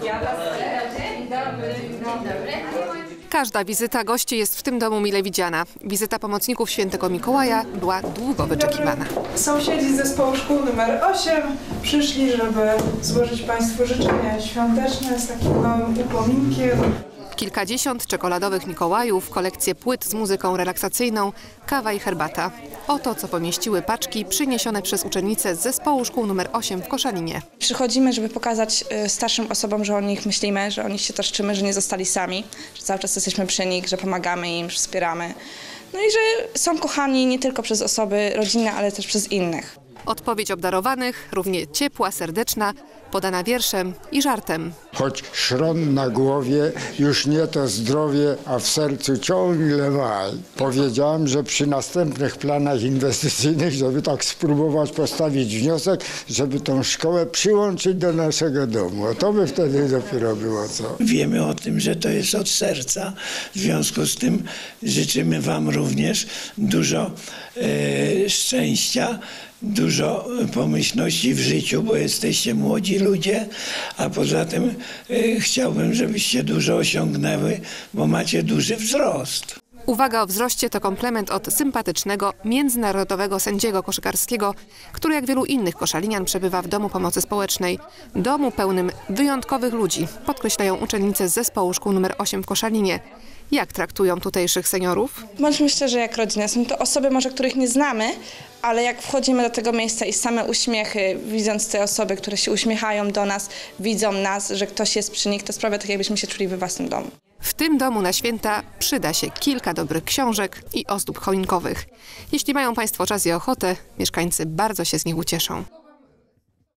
Każda wizyta gości jest w tym domu mile widziana. Wizyta pomocników świętego Mikołaja była długo wyczekiwana. Sąsiedzi z zespołu szkół nr 8 przyszli, żeby złożyć Państwu życzenia świąteczne z takim małym upominkiem. Kilkadziesiąt czekoladowych Mikołajów, kolekcje płyt z muzyką relaksacyjną, kawa i herbata. Oto, co pomieściły paczki przyniesione przez uczennice z zespołu szkół nr 8 w Koszalinie. Przychodzimy, żeby pokazać starszym osobom, że o nich myślimy, że o nich się troszczymy, że nie zostali sami, że cały czas jesteśmy przy nich, że pomagamy im, że wspieramy. No i że są kochani nie tylko przez osoby rodzinne, ale też przez innych. Odpowiedź obdarowanych równie ciepła, serdeczna, podana wierszem i żartem. Choć szron na głowie, już nie to zdrowie, a w sercu ciągle maj. Powiedziałem, że przy następnych planach inwestycyjnych, żeby tak spróbować postawić wniosek, żeby tą szkołę przyłączyć do naszego domu. A to by wtedy dopiero było co. Wiemy o tym, że to jest od serca. W związku z tym życzymy Wam również dużo szczęścia, dużo pomyślności w życiu, bo jesteście młodzi ludzie, a poza tym chciałbym, żebyście dużo osiągnęły, bo macie duży wzrost. Uwaga o wzroście to komplement od sympatycznego, międzynarodowego sędziego koszykarskiego, który jak wielu innych koszalinian przebywa w Domu Pomocy Społecznej. Domu pełnym wyjątkowych ludzi, podkreślają uczennice z zespołu szkół nr 8 w Koszalinie. Jak traktują tutejszych seniorów? Bądźmy szczerzy jak rodzina. Są to osoby może, których nie znamy, ale jak wchodzimy do tego miejsca i same uśmiechy, widząc te osoby, które się uśmiechają do nas, widzą nas, że ktoś jest przy nich, to sprawia tak, jakbyśmy się czuli we własnym domu. W tym domu na święta przyda się kilka dobrych książek i ozdób choinkowych. Jeśli mają Państwo czas i ochotę, mieszkańcy bardzo się z nich ucieszą.